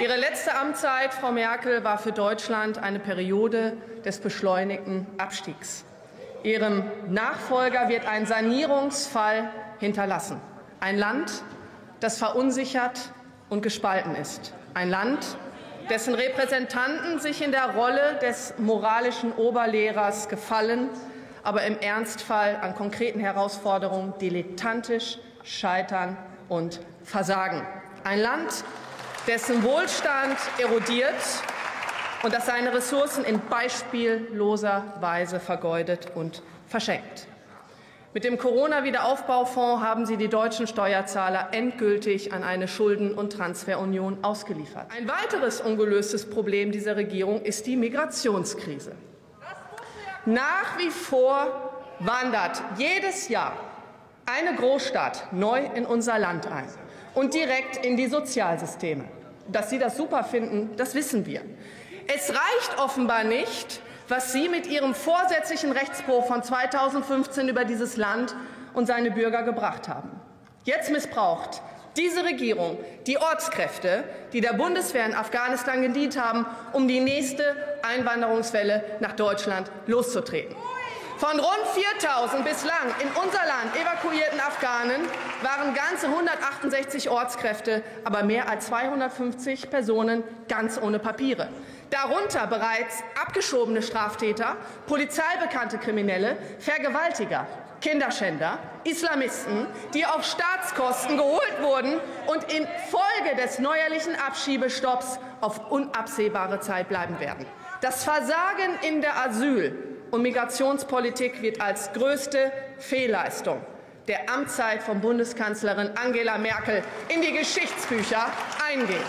Ihre letzte Amtszeit, Frau Merkel, war für Deutschland eine Periode des beschleunigten Abstiegs. Ihrem Nachfolger wird ein Sanierungsfall hinterlassen. Ein Land, das verunsichert und gespalten ist. Ein Land, dessen Repräsentanten sich in der Rolle des moralischen Oberlehrers gefallen, aber im Ernstfall an konkreten Herausforderungen dilettantisch scheitern und versagen. Ein Land, dessen Wohlstand erodiert und das seine Ressourcen in beispielloser Weise vergeudet und verschenkt. Mit dem Corona-Wiederaufbaufonds haben Sie die deutschen Steuerzahler endgültig an eine Schulden- und Transferunion ausgeliefert. Ein weiteres ungelöstes Problem dieser Regierung ist die Migrationskrise. Nach wie vor wandert jedes Jahr eine Großstadt neu in unser Land ein und direkt in die Sozialsysteme. Dass Sie das super finden, das wissen wir. Es reicht offenbar nicht, was Sie mit Ihrem vorsätzlichen Rechtsbruch von 2015 über dieses Land und seine Bürger gebracht haben. Jetzt missbraucht diese Regierung die Ortskräfte, die der Bundeswehr in Afghanistan gedient haben, um die nächste Einwanderungswelle nach Deutschland loszutreten. Von rund 4.000 bislang in unser Land evakuierten Afghanen waren ganze 168 Ortskräfte, aber mehr als 250 Personen ganz ohne Papiere. Darunter bereits abgeschobene Straftäter, polizeibekannte Kriminelle, Vergewaltiger, Kinderschänder, Islamisten, die auf Staatskosten geholt wurden und infolge des neuerlichen Abschiebestopps auf unabsehbare Zeit bleiben werden. Das Versagen in der Asyl- und Migrationspolitik wird als größte Fehlleistung der Amtszeit von Bundeskanzlerin Angela Merkel in die Geschichtsbücher eingehen.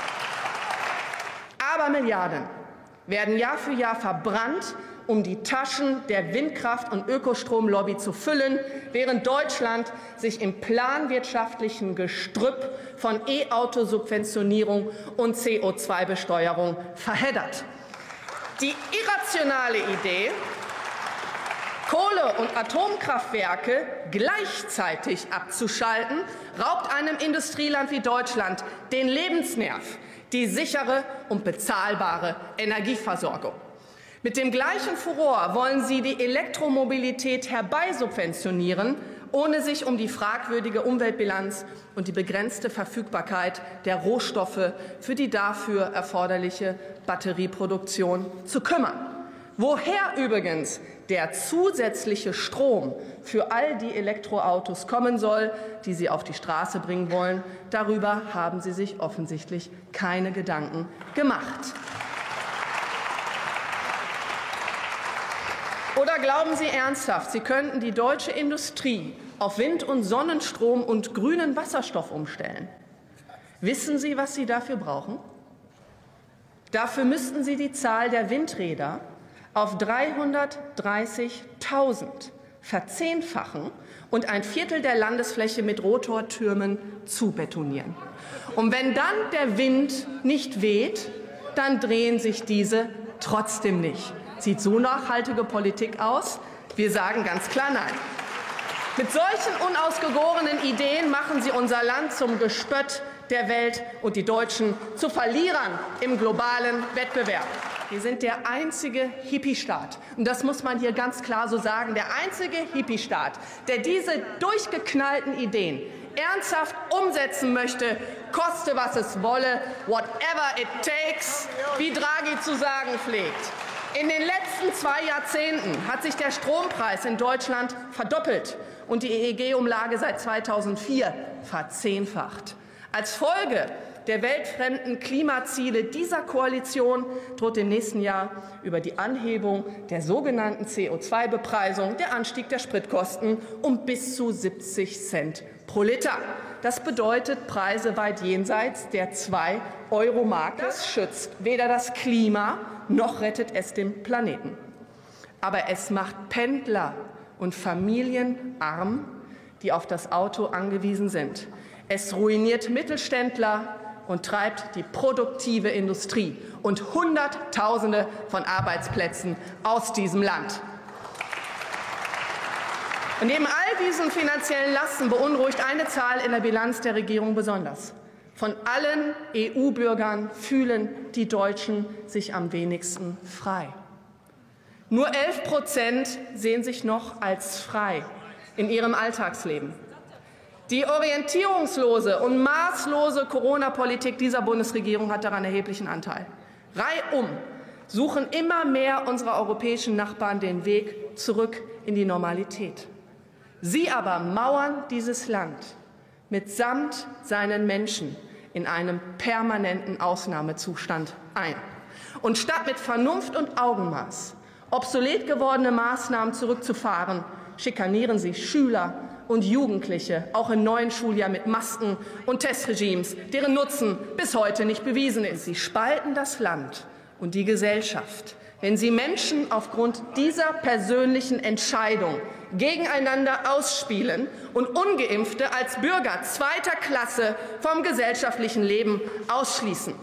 Aber Milliarden werden Jahr für Jahr verbrannt, um die Taschen der Windkraft- und Ökostromlobby zu füllen, während Deutschland sich im planwirtschaftlichen Gestrüpp von E-Auto-Subventionierung und CO2-Besteuerung verheddert. Die irrationale Idee, Kohle- und Atomkraftwerke gleichzeitig abzuschalten, raubt einem Industrieland wie Deutschland den Lebensnerv, die sichere und bezahlbare Energieversorgung. Mit dem gleichen Furor wollen Sie die Elektromobilität herbeisubventionieren, ohne sich um die fragwürdige Umweltbilanz und die begrenzte Verfügbarkeit der Rohstoffe für die dafür erforderliche Batterieproduktion zu kümmern. Woher übrigens der zusätzliche Strom für all die Elektroautos kommen soll, die Sie auf die Straße bringen wollen, darüber haben Sie sich offensichtlich keine Gedanken gemacht. Oder glauben Sie ernsthaft, Sie könnten die deutsche Industrie auf Wind- und Sonnenstrom und grünen Wasserstoff umstellen? Wissen Sie, was Sie dafür brauchen? Dafür müssten Sie die Zahl der Windräder auf 330.000 verzehnfachen und ein Viertel der Landesfläche mit Rotortürmen zubetonieren. Und wenn dann der Wind nicht weht, dann drehen sich diese trotzdem nicht. Sieht so nachhaltige Politik aus? Wir sagen ganz klar nein. Mit solchen unausgegorenen Ideen machen Sie unser Land zum Gespött der Welt und die Deutschen zu Verlierern im globalen Wettbewerb. Wir sind der einzige Hippie-Staat, und das muss man hier ganz klar so sagen, der einzige Hippie-Staat, der diese durchgeknallten Ideen ernsthaft umsetzen möchte, koste was es wolle, whatever it takes, wie Draghi zu sagen pflegt. In den letzten 2 Jahrzehnten hat sich der Strompreis in Deutschland verdoppelt und die EEG-Umlage seit 2004 verzehnfacht. Als Folge der weltfremden Klimaziele dieser Koalition droht im nächsten Jahr über die Anhebung der sogenannten CO2-Bepreisung der Anstieg der Spritkosten um bis zu 70 Cent pro Liter. Das bedeutet Preise weit jenseits der 2-Euro-Marke. Das schützt weder das Klima noch rettet es den Planeten. Aber es macht Pendler und Familien arm, die auf das Auto angewiesen sind. Es ruiniert Mittelständler und treibt die produktive Industrie und Hunderttausende von Arbeitsplätzen aus diesem Land. Und neben all diesen finanziellen Lasten beunruhigt eine Zahl in der Bilanz der Regierung besonders. Von allen EU-Bürgern fühlen die Deutschen sich am wenigsten frei. Nur 11% sehen sich noch als frei in ihrem Alltagsleben. Die orientierungslose und maßlose Corona-Politik dieser Bundesregierung hat daran erheblichen Anteil. Reihum suchen immer mehr unserer europäischen Nachbarn den Weg zurück in die Normalität. Sie aber mauern dieses Land mitsamt seinen Menschen in einem permanenten Ausnahmezustand ein. Und statt mit Vernunft und Augenmaß obsolet gewordene Maßnahmen zurückzufahren, schikanieren sie Schüler und Jugendliche, auch im neuen Schuljahr mit Masken und Testregimes, deren Nutzen bis heute nicht bewiesen ist. Sie spalten das Land und die Gesellschaft, wenn sie Menschen aufgrund dieser persönlichen Entscheidung gegeneinander ausspielen und Ungeimpfte als Bürger zweiter Klasse vom gesellschaftlichen Leben ausschließen.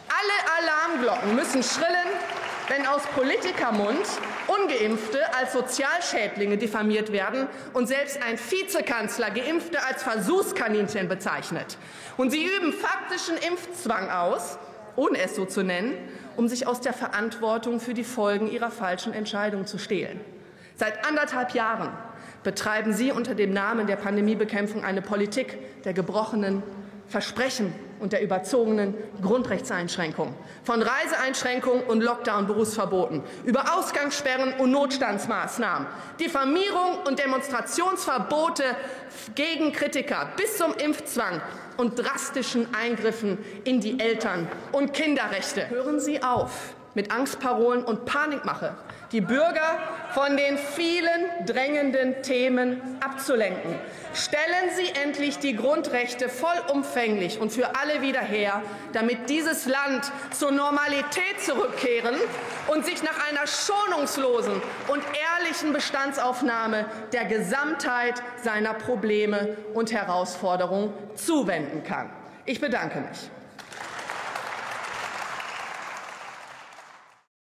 Alle Alarmglocken müssen schrillen, wenn aus Politikermund Ungeimpfte als Sozialschädlinge diffamiert werden und selbst ein Vizekanzler Geimpfte als Versuchskaninchen bezeichnet. Und sie üben faktischen Impfzwang aus, ohne es so zu nennen, um sich aus der Verantwortung für die Folgen ihrer falschen Entscheidung zu stehlen. Seit 1,5 Jahren betreiben Sie unter dem Namen der Pandemiebekämpfung eine Politik der gebrochenen Versprechen und der überzogenen Grundrechtseinschränkungen, von Reiseeinschränkungen und Lockdown-Berufsverboten über Ausgangssperren und Notstandsmaßnahmen, Diffamierung und Demonstrationsverbote gegen Kritiker bis zum Impfzwang und drastischen Eingriffen in die Eltern- und Kinderrechte. Hören Sie auf mit Angstparolen und Panikmache, die Bürger von den vielen drängenden Themen abzulenken. Stellen Sie endlich die Grundrechte vollumfänglich und für alle wieder her, damit dieses Land zur Normalität zurückkehren und sich nach einer schonungslosen und ehrlichen Bestandsaufnahme der Gesamtheit seiner Probleme und Herausforderungen zuwenden kann. Ich bedanke mich.